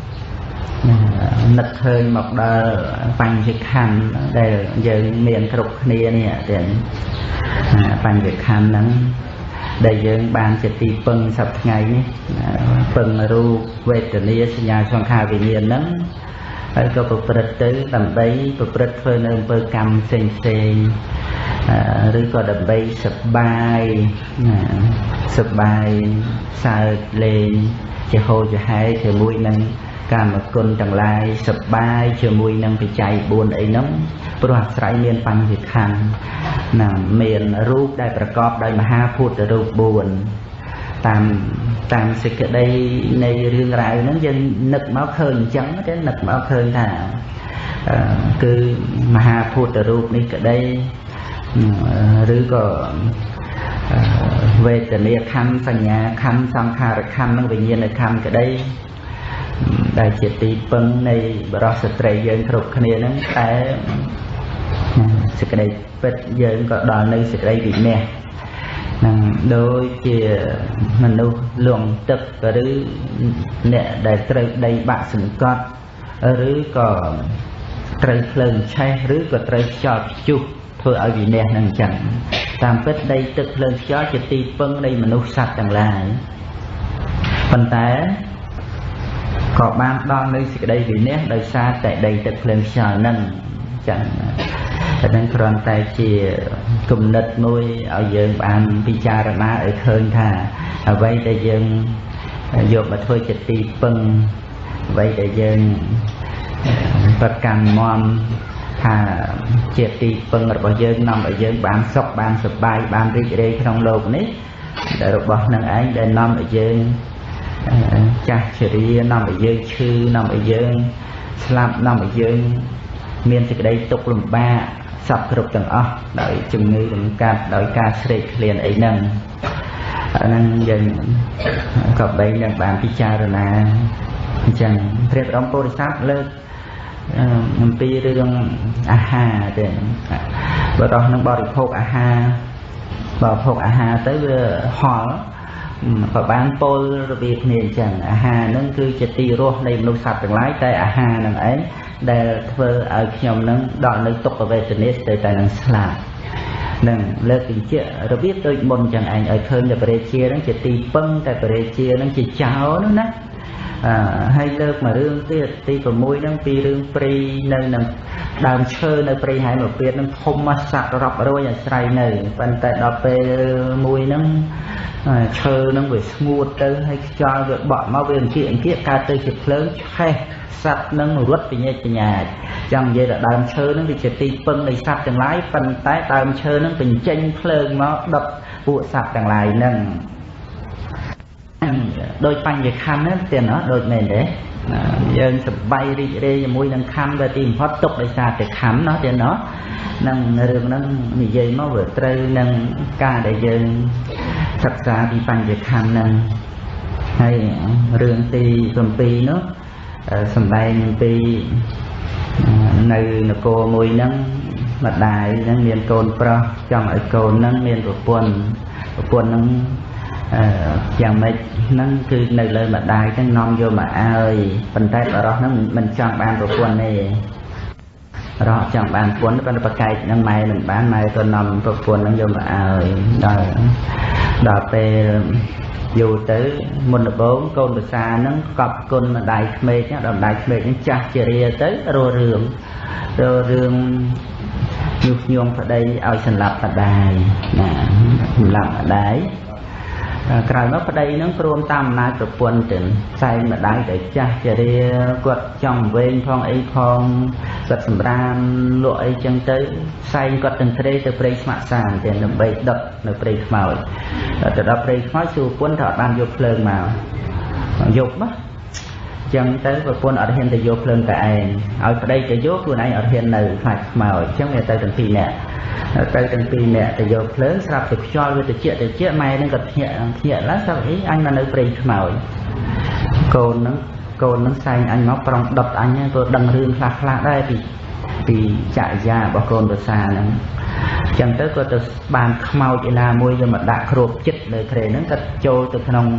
នឹកឃើញមកដល់បញ្ញខណ្ឌដែលយើងមានគ្រប់គ្នានេះទាំងបញ្ញខណ្ឌហ្នឹងដែលយើងបានជាទីពឹងសប្តាហ៍ថ្ងៃនេះពឹងរូបវេទនាសញ្ញាសង្ខារវិញ្ញាណហ្នឹងហើយក៏ប្រព្រឹត្តទៅដើម្បីប្រព្រឹត្តធ្វើនៅអំពើកម្មផ្សេងផ្សេងឬក៏ដើម្បីសប្បាយសប្បាយសើចលេងជាហូរជាហែជាមួយនឹងកាមគុណទាំងឡាយសប្បាយជាមួយនឹងបច្ច័យបួនអីហ្នឹងព្រោះអាស្រ័យមានបញ្ញខណ្ឌណាមានរូបដែលប្រកបដោយមហាភូតរូបបួនតាមតាមសេចក្តីនៃរឿងរ៉ាវហ្នឹងយើងនឹកមកឃើញអញ្ចឹងទេនឹកមកឃើញថាគឺមហាភូតរូបនេះក្តីឬក៏វេទនាខណ្ឌសញ្ញាខណ្ឌសង្ខារខណ្ឌនិងវិញ្ញាណខណ្ឌក្តីដែលជាទីពឹងនៃបរិសុទ្ធស្ត្រីយើងគ្រប់គ្នាហ្នឹងតែសេចក្តីពិតយើងក៏ដល់នៅសេចក្តីវិន័យនឹងដូចជាមនុស្សលងទឹកឬអ្នកដែលត្រូវដីបាក់សង្កត់ឬក៏ត្រូវភ្លើងឆេះឬក៏ត្រូវខ្យល់ព្យុះធ្វើឲ្យវិន័យហ្នឹងអញ្ចឹងតាមពិតដីទឹកភ្លើងខ្យល់ជាទីពឹងនៃមនុស្សសត្វទាំងឡាយប៉ុន្តែក៏បានដល់នៅសេចក្តីវិន័យដោយសារតែដីទឹកភ្លើងខ្យល់ហ្នឹងអញ្ចឹងតែនឹងគ្រាន់តែជាគំនិតមួយឲ្យយើងបានពិចារណាឲ្យឃើញថាអ្វីដែលយើងយកមកធ្វើជាទីពឹងអ្វីដែលយើងប្រកាន់មមថាជាទីពឹងរបស់យើងនាំឲ្យយើងបានសុខបានសប្បាយបានរីករាយក្នុងโลกនេះដែលរបស់នឹងឯងដែលនាំឲ្យយើងចាស់ជរានាំឲ្យយើងឈឺនាំឲ្យយើងស្លាប់នាំឲ្យយើងមានសេចក្តីទុក្ខលំបាកសពគ្រប់ទាំងអស់ដោយជំងឺរំកាត់ដោយការស្រេកឃ្លានអីហ្នឹងអាហ្នឹងយើងក៏បីនឹងបានពិចារណាអញ្ចឹងព្រះបរមពុទ្ធសាសនាលើកអំពីរឿងអាហារទេបើដល់នឹងបរិភោគអាហារបរិភោគអាហារទៅវាហល់ក៏បានពោលរបៀបគ្នាអញ្ចឹងអាហារហ្នឹងគឺជាទីរស់នៃមនុស្សសត្វទាំងឡាយតែអាហារហ្នឹងឯងដែលធ្វើឲ្យខ្ញុំនឹងដល់នៅទុក្ខវេទនាស្ទើរតែនឹងស្លាប់នឹងលើកបញ្ជាក់របៀបដូចមុនចឹងឯងឲ្យឃើញតែបរិជាហ្នឹងជាទីពឹងតែបរិជាហ្នឹងជាចោលនោះណាអឺហើយលើកមករឿងទៀតទី៦ហ្នឹងពីរឿងព្រៃនៅនឹងដើមឈើនៅព្រៃហែមពៀតហ្នឹងធំមកសត្វរាប់រយអាស្រ័យនៅប៉ុន្តែដល់ពេលមួយហ្នឹងឈើហ្នឹងវាស្ងួតទៅហើយខ្យល់វាបក់មកវាអង្គាអង្គាកើតទៅជាភ្លើងឆេះសត្វហ្នឹងរត់បញ្ញាបញ្ញាចាំនិយាយថាដើមឈើហ្នឹងវាជាទីពឹងនៃសត្វទាំងឡាយប៉ុន្តែដើមឈើហ្នឹងបញ្ចេញភ្លើងមកដុតពួកសត្វទាំងឡាយហ្នឹងដោយបញ្ញខណ្ឌហ្នឹងទៀតណាដូចមែនទេយើងសប្បាយរីករាយជាមួយនឹងខណ្ឌដែលទីបំផុតទុកដោយសារតែខណ្ឌណាទៀតណានឹងរឿងហ្នឹងនិយាយមកវាត្រូវនឹងការដែលយើងសិក្សាពីបញ្ញខណ្ឌហ្នឹងហើយរឿងទី៧នោះសម្ដែងពីនៅនគរមួយហ្នឹងម្ដាយហ្នឹងមានកូនប្រុសចង់ឲ្យកូនហ្នឹងមានប្រពន្ធប្រពន្ធហ្នឹងអឺយ៉ាងម៉េចហ្នឹងគឺនៅលើម្ដាយហ្នឹងនាំយកមកឲ្យប៉ុន្តែបរិសហ្នឹងមិនចង់បានប្រពន្ធទេរកចង់បានប្រពន្ធប៉ុន្តែប្រកែកហ្នឹងម៉ែមិនបានម៉ែក៏នាំប្រពន្ធហ្នឹងយកមកឲ្យដល់ដល់ពេលយូរទៅមុនដំបូងកូនប្រសាហ្នឹងកប់គុណម្ដាយក្មេកដល់ម្ដាយក្មេកហ្នឹងចាស់ជារាទៅរស់រឿងរស់រឿងញុះញង់ប្តីឲ្យសម្លាប់ម្ដាយណាសម្លាប់ម្ដាយក្រោយមកប្តីហ្នឹងព្រមតាមអំណាចប្រពន្ធទៅផ្សែងម្ដាយដែលចាស់ជារាគាត់ចង់វែងផងអីផងគាត់សម្រាមលក់អីចឹងទៅផ្សែងគាត់ទាំងត្រេទៅព្រៃស្មាក់សានទៅដើម្បីដុតនៅព្រៃខ្មោចទៅដល់ព្រៃខ្មោចសួរពន្ធថាអត់បានយកភ្លើងមកយកមក chẳng tới và quân ở hiện tại vô lên tại anh ở đây cái vô của anh ở hiện này phải màu chẳng nghe tới từng phi nè tới từng phi nè tại vô lớn sắp được cho với từ chuyện từ chuyện mai nó gặp nhẹ nhẹ lắm sao ấy anh mà nơi phi màu cồn nó cồn nó xanh anh nó prong đập anh ấy tôi đằng rương phạt phạt đây thì thì chạy ra bỏ cồn từ xa nữa chẳng tới có từ bàn màu chỉ là môi cho mà đã khổ chết đời kề nó thật trôi từ trong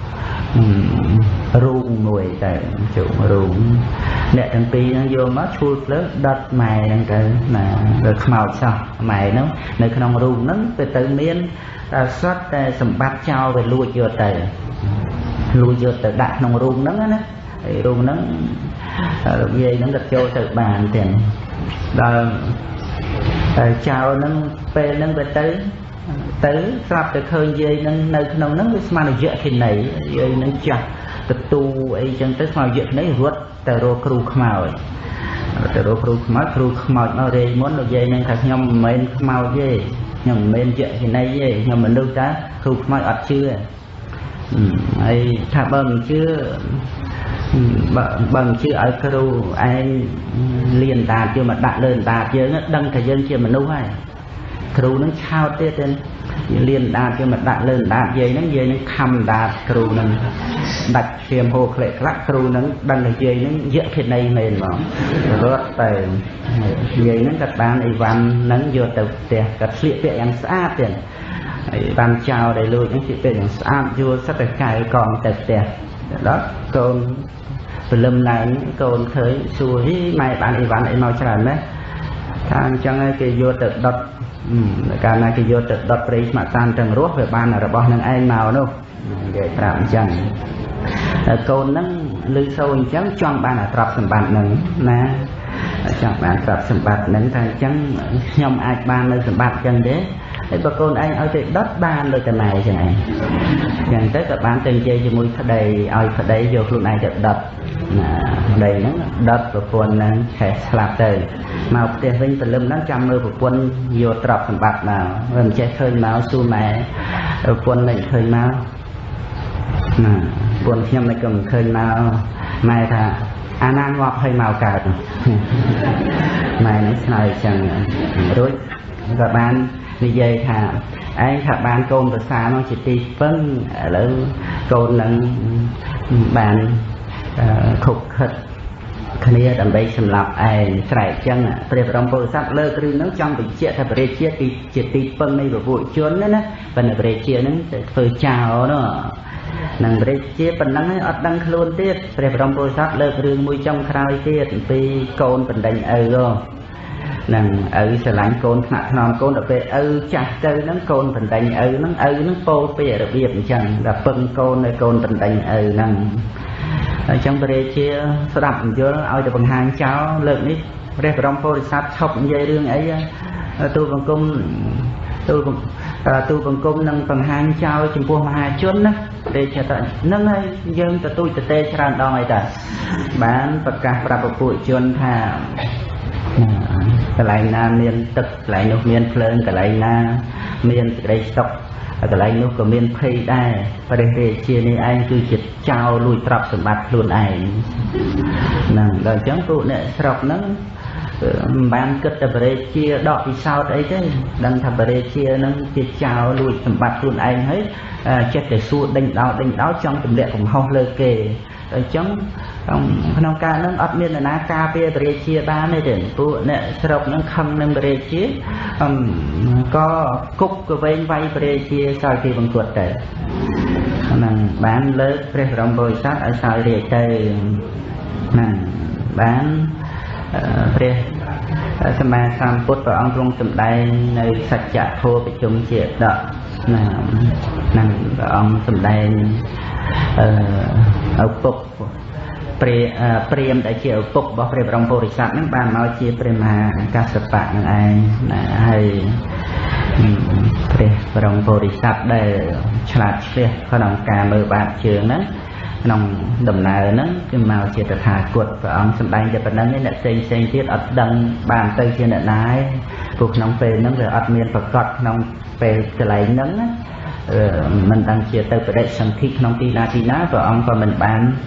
ruộng mùi tại chỗ ruộng nè thằng pi nó vô mất chui lớn đất mày đang cái mà được màu sao mày nó nơi trong ruộng nó về tự miên ta xuất sầm bát trao về lui vô tề lui vô tề đặt trong ruộng nó á ruộng nó về nó được trôi từ bàn tiền rồi chào nó về nó về tới tới sắp từ khơi dây nó nơi nó nó mà nó dễ thì này dây nó chặt từ tu ấy chân tới mà dễ này ruột từ rô kêu màu từ rô kêu màu kêu màu nó đây muốn được dây nên thật nhom men màu dây nhom men dễ thì này dây nhom mình đâu ta kêu màu ắt chưa ấy thà bằng chưa bằng chưa ở kêu anh liền tạt chưa mà đặt lên tạt chưa nó đăng thời gian chưa mà đâu hay kêu nó chao tết lên liền đạt cho mà đặt lên đạt dây nó dây nó khăm đạt kêu nó đặt thêm hồ khệ lắc kêu nó đăng cái dây nó dễ thế này mền mà rất tài dây nó đặt bán ấy văn nó vô từ tiền đặt liệt tiền ăn xa tiền ban chào đầy lưu những chuyện tiền ăn vô sắp phải cài còn từ tiền đó còn lâm này còn thấy xuôi mày bạn ấy văn ấy mau trả đấy thang chẳng cái vô từ đợtการนั้นก็โยตดปริมาตานจังรู้vềบ้านเราบอกนั่งไอ้เมาโน่เดี๋ยวตามจังโกนนั่งลือโซนจังจ้องบ้านตรับสมบัติหนึ่งนะจ้องบ้านตรับสมบัติหนึ่งทางจังยอมอาจบ้านเลยสมบัติจังเด้ไอ้ปะโกนไอ้เอาแต่ดัดบ้านเลยแต่ไหนจังไงอย่างแต่กับบ้านเต็มใจจะมุ้ยขดายเอาขดายโยกลูกนายจะดัดđầy nó đợt của quân nó sẽ sạp đời mà tiền vinh từ lâm nó trăm người của quân vô trọc sầm bạc nào gần che khơi máu su mẹ quân này khơi máu quân nhâm này cầm khơi máu mai thà an an ngọt hơi màu cả mai nó xài chẳng đối và ban như vậy thà anh thà ban côn từ xa nó chỉ đi phân lớn côn là bàn khục khật kia đầm bay sầm lạp ai sải chân à, bây giờ đồng bồi sát lơ cái nó trong bị chia thay bây chia thì chia thì phân này của bụi chốn đấy nè, phần bây chia nó phơi chào đó, nàng bây chia phần năng ở đăng luôn tiết, bây giờ đồng bồi sát lơ cái mũi trong khai tiết, vì côn phần đánh ở rồi, nàng ở sài lạnh côn nặng non côn ở về ở chặt chơi nó côn phần đánh ở nó ở nó po bây giờ đặc biệt chẳng là phân côn này côn phần đánh ở nàng trong bề chia đập vô ao từ bằng hàng cháu lượng đi đây phải đóng phôi sát chọc dây đường ấy tôi bằng cung tôi bằng tôi bằng cung nâng bằng hàng cháu chừng buông hai chốn đó để cho tận nâng ấy dân từ tôi từ tê tràn đòi ta bán vật cả và một buổi chôn thà cái lại na miền tực lại nước miền phơn cái lại na miền đây sọc cái lại nước của miền phay đây và để chia này anh cứ chật trao lùi trọc sầm bát luôn ai nè rồi chẳng tụ nè sọc nó ban kết tập để chia đọ thì sao đấy chứ đang thầm để chia nó chật trao lùi sầm bát luôn anh hết chết để xua đánh đau đánh đau trong tầm lệของห้องเลยเกrồi chẳng không ca nó ấp miên là ná ca bia để chia ba này để tụ nè sọc nó khăm nên để chia có cúc cái vây vay để chia sau khi bằng tuột để nàng bán lớn để đồng bồi sát ở sau để chơi nàng bán để xem mà sam put vào ông trung tầm đây nơi sạch chặt thô bị chúng chia đợ nàng nàng ông tầm đây ở cục Prem đã chịu cục bảo Prem trong bồi sát những bàn nói chia Prem mà ca sập bạc những ai hay Prem trong bồi sát đây chặt chia có đồng cả mười bạc trường đó nòng đầm nào nó cái màu chia được thả cuột và ông sầm đánh cho phầnนั้นนี่แหละเซ็งเซ็งที่อัดดังบานเตยเชียนนายพวกน้องเปย์น้องเลยอัดเมียนประกอบน้องเปย์จะไหลนั้นมันดังเชียเตยไปได้สังทิน้องตีนาตีนาvà ông và mình bán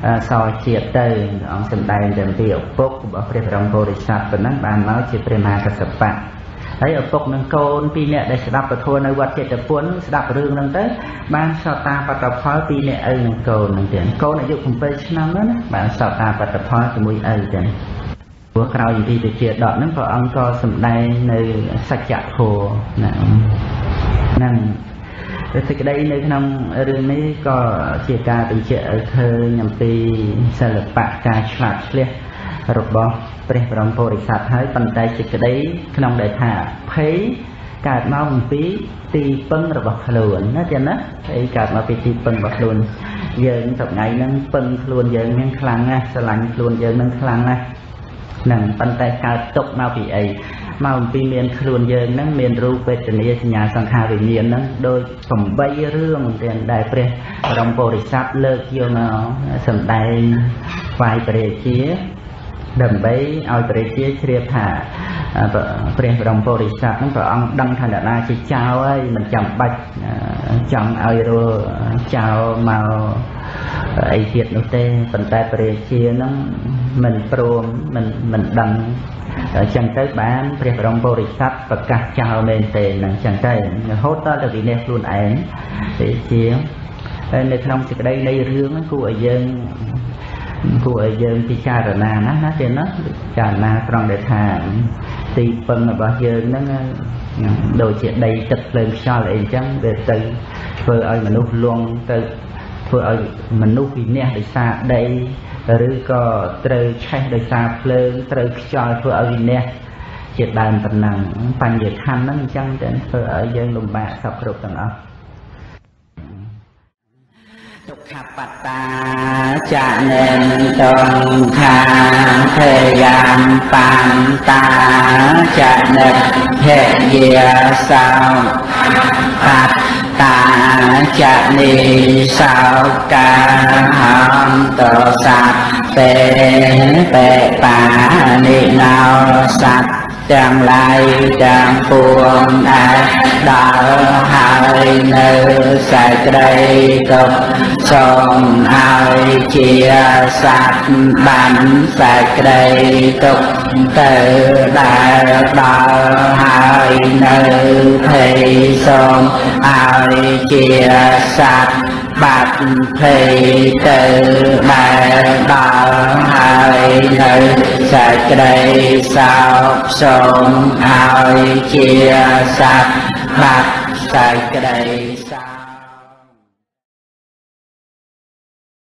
សោជាតិទៅអង្គសម្ដែងទៅពីឪពុករបស់ព្រះបរមពុរិស័ទប៉ុណ្ណឹងបានមកជាព្រះមហាកស្សបៈហើយឪពុកនឹងកូនពីរនាក់ដែលស្ដាប់ពធនៅវត្តចេតពុនស្ដាប់រឿងហ្នឹងទៅបានសោតាបត្តផលពីរនាក់ឪនឹងកូនហ្នឹងទៀតកូនអាយុ7ឆ្នាំហ្នឹងណាបានសោតាបត្តផលជាមួយឪទៀតព្រោះក្រោយពីវិជាដកហ្នឹងព្រះអង្គក៏សម្ដែងនៅសច្ចធម៌ណាហ្នឹងសេចក្តីនៅក្នុងរឿងនេះក៏ជាការបញ្ជាក់ឲ្យឃើញអំពីសិល្បៈការឆ្លាតឆ្លៀសរបស់ព្រះបរមពុរិស័ទហើយប៉ុន្តែសេចក្តីក្នុងដែលថាភ័យកើតមកអំពីទីពឹងរបស់ខ្លួនណាចឹងណាអីកើតមកពីទីពឹងរបស់ខ្លួនយើងថ្ងៃហ្នឹងពឹងខ្លួនយើងហ្នឹងខ្លាំងណាស់ស្រឡាញ់ខ្លួនយើងហ្នឹងខ្លាំងណាស់ហ្នឹងប៉ុន្តែកើតទុកមកពីអីមកអំពីមានខ្លួនយើងហ្នឹងមានរូបវេទនាសញ្ញាសង្ខារវិញ្ញាណហ្នឹងដោយសំបីរឿងទាំងដែលព្រះបរមពុរិស័ទលើកយកមកសម្ដែងថ្វាយព្រះរាជាដើម្បីឲ្យព្រះរាជាជ្រាបថាព្រះបរមពុរិស័ទហ្នឹងព្រះអង្គដឹងថាអ្នកណាជាចៅហើយមិនចាំបាច់ចង់ឲ្យរស់ចៅមកអីទៀតនោះទេប៉ុន្តែព្រះរាជាហ្នឹងមិនព្រមមិនមិនដឹងអញ្ចឹងទៅបានព្រះបរមពុរិស័ទប្រកាសចោលមែនទេហ្នឹងអញ្ចឹងទៅរហូតដល់ទៅវិនិច្ឆ័យខ្លួនឯងទេជាហើយនៅក្នុងសេចក្តីនៃរឿងហ្នឹងគួរឲ្យយើងគួរឲ្យយើងពិចារណាណាណាទេណាពិចារណាត្រង់ដែលថាទីពឹងរបស់យើងហ្នឹងដូចជាដីទឹកភ្លើងខ្យល់អីអញ្ចឹងវាទៅធ្វើឲ្យមនុស្សលងទៅធ្វើឲ្យមនុស្សវិនិច្ឆ័យដោយសារដីឬក៏ត្រូវឆេះដោយសារភ្លើងត្រូវខ្យល់ធ្វើឲ្យវិនិច្ឆ័យជាដើមប៉ុណ្ណឹងបញ្ញខណ្ឌហ្នឹងអញ្ចឹងតែធ្វើឲ្យយើងលំបាកសពគ្រប់ទាំងអស់ទុក្ខបត្តាចានិនតងខាភយាមបន្តាចានិតភយាសោបត្តាចានិសោកាហន្តសត្វពេពេបានិណោសត្វទាំងឡាយទាំងពួងដែលដល់ហើយនៅសេចក្តីទុក្ខសូមឲ្យជាសត្វបានសេចក្តីទុក្ខទៅដែលដល់ហើយនៅភ័យសូមឲ្យជាសត្វបាត់ភ័យទៅដែលដល់ហើយនៅសេចក្តីសោកសូមឲ្យជាសត្វបាត់សេចក្តី